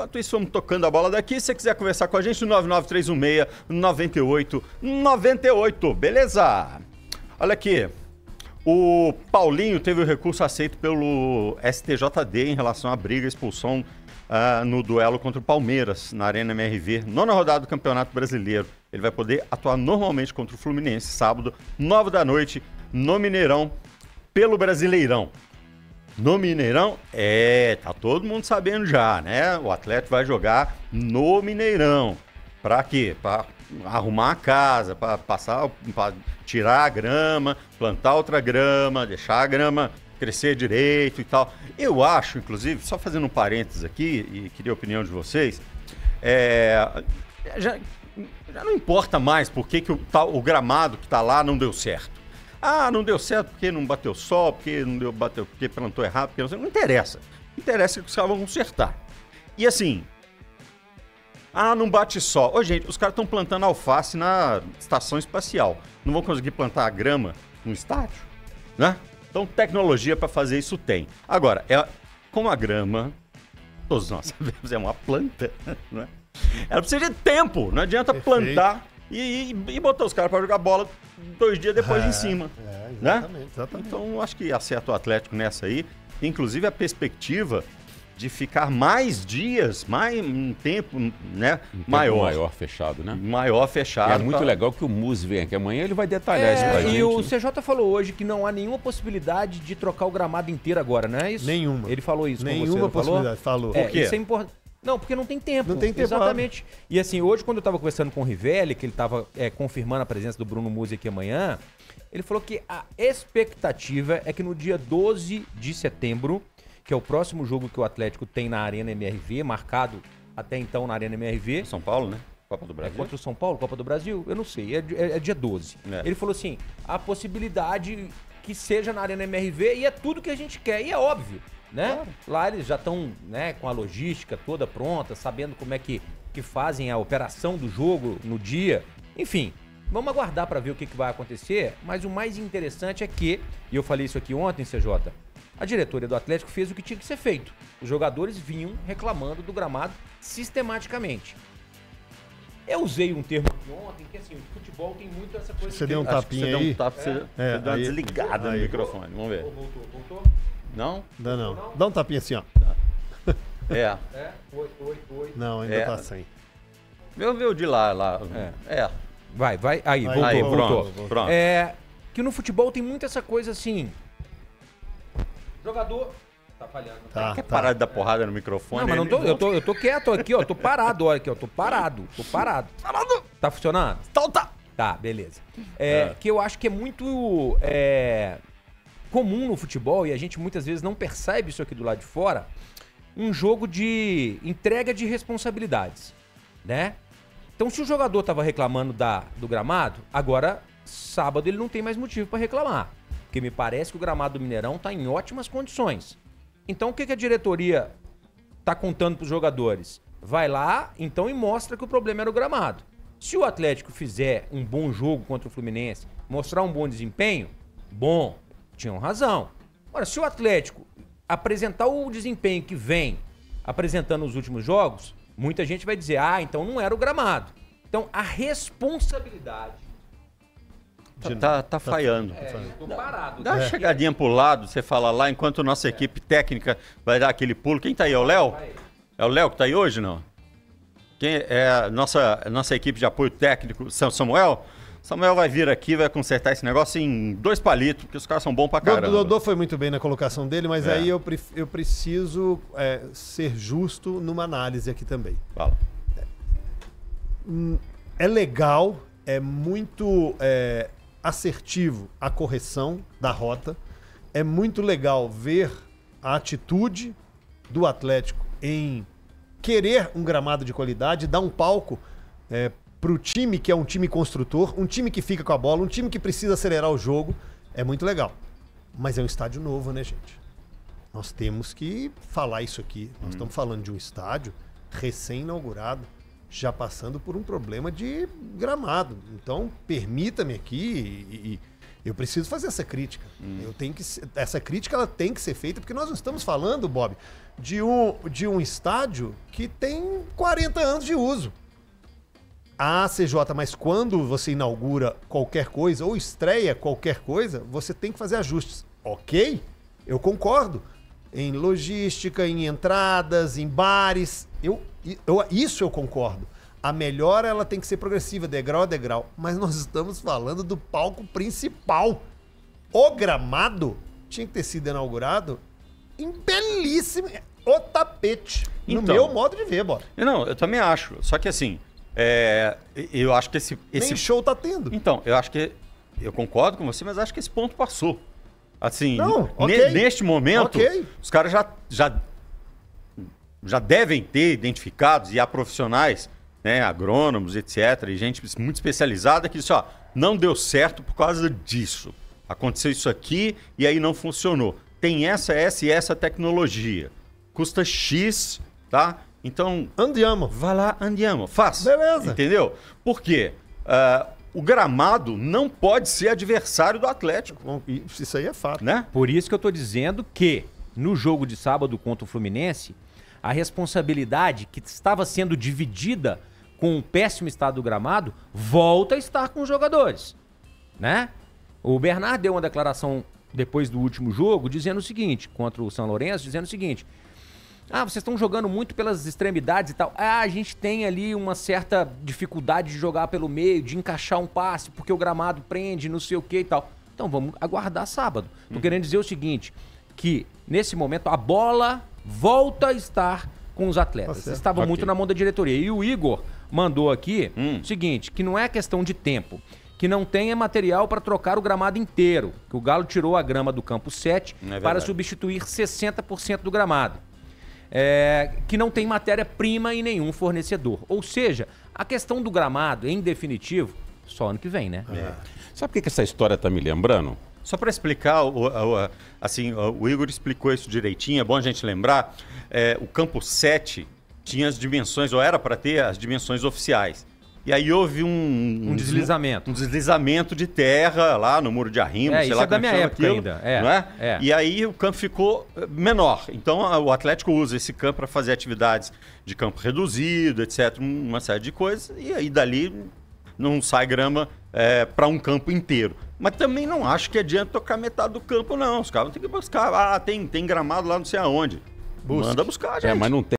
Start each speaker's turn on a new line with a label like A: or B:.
A: Enquanto isso, vamos tocando a bola daqui. Se você quiser conversar com a gente, 99316-9898. Beleza? Olha aqui. O Paulinho teve o recurso aceito pelo STJD em relação à briga e expulsão no duelo contra o Palmeiras, na Arena MRV, nona rodada do Campeonato Brasileiro. Ele vai poder atuar normalmente contra o Fluminense, sábado, 9 da noite, no Mineirão, pelo Brasileirão. No Mineirão, tá todo mundo sabendo já, né? O Atlético vai jogar no Mineirão. Pra quê? Pra arrumar a casa, pra tirar a grama, plantar outra grama, deixar a grama crescer direito e tal. Eu acho, inclusive, só fazendo um parênteses aqui, e queria a opinião de vocês, já não importa mais por que o gramado que tá lá não deu certo. Ah, não deu certo porque não bateu sol, porque porque plantou errado, porque não interessa. Interessa que os caras vão consertar. E assim, não bate sol. Ô, gente, os caras estão plantando alface na estação espacial. Não vão conseguir plantar a grama no estádio, né? Então, tecnologia para fazer isso tem. Agora, como a grama, todos nós sabemos, é uma planta, né? Ela precisa de tempo, não adianta plantar e botar os caras para jogar bola 2 dias depois em cima.
B: Exatamente,
A: né?
B: exatamente.
A: Então, acho que acerta o Atlético nessa aí. Inclusive, a perspectiva de ficar mais dias, um tempo, né?
C: Maior fechado, né?
A: Maior fechado.
C: E é muito legal que o Muzi vem aqui amanhã, ele vai detalhar isso pra gente.
D: E o CJ falou hoje que não há nenhuma possibilidade de trocar o gramado inteiro agora, não é isso?
B: Nenhuma.
D: Ele falou isso
B: Nenhuma
D: com você, não
B: possibilidade, falou.
A: Por quê?
D: Isso é importante. Não, porque não tem tempo.
B: Não tem tempo.
D: Exatamente. E assim, hoje quando eu estava conversando com o Rivelli, que ele estava confirmando a presença do Bruno Muzi aqui amanhã, ele falou que a expectativa é que no dia 12 de setembro, que é o próximo jogo que o Atlético tem na Arena MRV, marcado até então na Arena MRV.
A: São Paulo, né? Copa do Brasil.
D: Contra o São Paulo, Copa do Brasil? Eu não sei, é dia 12. Ele falou assim, a possibilidade que seja na Arena MRV e é tudo que a gente quer, e é óbvio, né? Claro. Lá eles já estão, né, com a logística toda pronta, sabendo como é que fazem a operação do jogo no dia. Enfim, vamos aguardar para ver o que vai acontecer, mas o mais interessante é que, e eu falei isso aqui ontem, CJ, a diretoria do Atlético fez o que tinha que ser feito. Os jogadores vinham reclamando do gramado sistematicamente. Eu usei um termo aqui ontem, que assim, o futebol tem muito essa coisa...
B: Você deu um tapinha aí?
A: Você deu um tapa, você deu uma desligada no microfone. Vamos ver.
D: Voltou?
A: Não?
B: Não. Dá um tapinha assim, ó.
D: Oi.
B: Não, ainda tá sem.
A: Viu de lá.
D: Vai. Aí, voltou.
A: Pronto.
D: Que no futebol tem muito essa coisa assim... Jogador... Tá falhando.
A: Quer parar de dar porrada no microfone?
D: Não, mas não tô, eu tô quieto aqui, ó. Tô parado, olha aqui, ó. Tô parado. Tá funcionando?
A: Então tá.
D: Tá, beleza. Que eu acho que é muito comum no futebol, e a gente muitas vezes não percebe isso aqui do lado de fora, um jogo de entrega de responsabilidades, né? Então, se o jogador tava reclamando do gramado, agora, sábado, ele não tem mais motivo para reclamar. Porque me parece que o gramado do Mineirão tá em ótimas condições. Então, o que a diretoria tá contando pros jogadores? Vai lá, então, e mostra que o problema era o gramado. Se o Atlético fizer um bom jogo contra o Fluminense, mostrar um bom desempenho, bom, tinham razão. Agora, se o Atlético apresentar o desempenho que vem apresentando nos últimos jogos, muita gente vai dizer, então não era o gramado. Então, a responsabilidade...
A: Tá falhando.
D: Tô parado.
A: Dá uma chegadinha pro lado, você fala lá, enquanto a nossa equipe técnica vai dar aquele pulo. Quem tá aí? É o Léo? É o Léo que tá aí hoje, não? Quem é a nossa equipe de apoio técnico, Samuel? Samuel vai vir aqui, vai consertar esse negócio em 2 palitos, porque os caras são bons pra caramba.
B: O Dodô foi muito bem na colocação dele, mas aí eu preciso ser justo numa análise aqui também.
A: Fala.
B: É legal, é muito assertivo a correção da rota. É muito legal ver a atitude do Atlético em querer um gramado de qualidade, dar um palco pro time que é um time construtor, um time que fica com a bola, um time que precisa acelerar o jogo. É muito legal. Mas é um estádio novo, né, gente? Nós temos que falar isso aqui. Nós estamos falando de um estádio recém-inaugurado, já passando por um problema de gramado. Então, permita-me aqui Eu preciso fazer essa crítica. Essa crítica ela tem que ser feita, porque nós não estamos falando, Bob, de um estádio que tem 40 anos de uso. A CJ, mas quando você inaugura qualquer coisa ou estreia qualquer coisa, você tem que fazer ajustes. Ok, eu concordo. Em logística, em entradas, em bares, isso eu concordo. A melhora ela tem que ser progressiva, degrau a degrau. Mas nós estamos falando do palco principal. O gramado tinha que ter sido inaugurado em belíssimo... O tapete.
A: Então,
B: no meu modo de ver, Bob.
A: Não, eu também acho. Só que assim, eu acho que esse...
B: Nem show tá tendo.
A: Então, eu acho que... Eu concordo com você, mas acho que esse ponto passou. Assim,
B: Não, ok.
A: Neste momento,
B: Ok.
A: os caras já devem ter identificados, e há profissionais, né, agrônomos, etc., e gente muito especializada que disse, ó, não deu certo por causa disso. Aconteceu isso aqui e aí não funcionou. Tem essa e essa tecnologia. Custa X, tá? Então,
B: Andiamo.
A: vai lá, andiamo, faz.
B: Beleza.
A: Entendeu? Por quê? O gramado não pode ser adversário do Atlético,
B: Bom, isso aí é fato.
A: né?
D: Por isso que eu tô dizendo que no jogo de sábado contra o Fluminense, a responsabilidade que estava sendo dividida com o péssimo estado do gramado volta a estar com os jogadores, né? O Bernard deu uma declaração depois do último jogo dizendo o seguinte, contra o São Lourenço, dizendo o seguinte: vocês estão jogando muito pelas extremidades e tal. A gente tem ali uma certa dificuldade de jogar pelo meio, de encaixar um passe, porque o gramado prende, não sei o que e tal. Então vamos aguardar sábado. Tô querendo dizer o seguinte, que nesse momento a bola volta a estar com os atletas. Estava muito na mão da diretoria. E o Igor mandou aqui o seguinte, que não é questão de tempo, que não tenha material para trocar o gramado inteiro, que o Galo tirou a grama do campo 7 para substituir 60% do gramado. Que não tem matéria-prima em nenhum fornecedor. Ou seja, a questão do gramado, em definitivo, só ano que vem, né?
C: Sabe o que essa história tá me lembrando?
A: Só para explicar, assim, o Igor explicou isso direitinho, é bom a gente lembrar, o campo 7 tinha as dimensões, ou era para ter as dimensões oficiais. E aí houve um
D: deslizamento.
A: Um deslizamento de terra lá no Muro de Arrimo, sei
D: isso
A: lá
D: é da
A: como
D: minha
A: chama
D: época
A: aquilo,
D: ainda.
A: não é? E aí o campo ficou menor. Então o Atlético usa esse campo para fazer atividades de campo reduzido, etc., uma série de coisas, e aí dali não sai grama para um campo inteiro. Mas também não acho que adianta tocar metade do campo, não. Os caras têm que buscar. Tem gramado lá não sei aonde. Manda buscar, gente.
C: Mas não tem